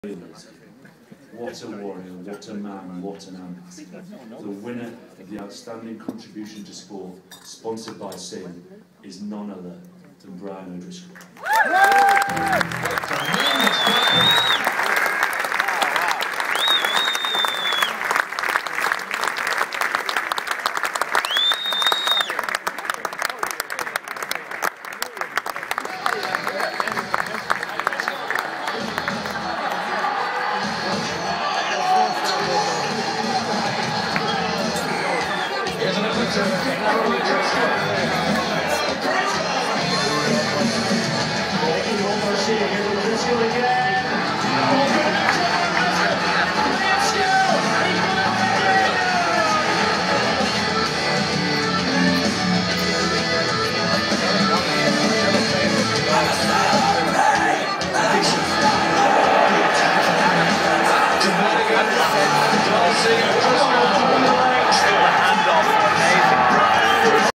What a warrior, what a man, what an ant. The winner of the Outstanding Contribution to Sport, sponsored by SIN, is none other than Brian O'Driscoll. Here's another turn. Making one more shooting. Here's O'Driscoll again. Dramatic